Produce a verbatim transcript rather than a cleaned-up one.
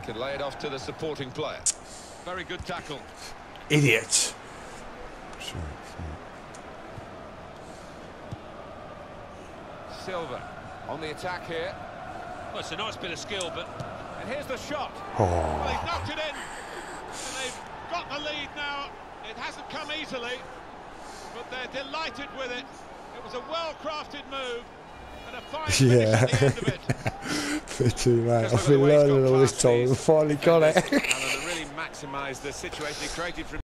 can lay it off to the supporting player. Very good tackle. Idiot. Silva on the attack here. Well, it's a nice bit of skill, but... And here's the shot. Oh. Well, he's knocked it in. And they've got the lead now. It hasn't come easily, but they're delighted with it. It was a well-crafted move and a fine finish Yeah. at the end of it. Pity, mate. I've been learning all this time. We finally got it. And they really maximised the situation he created from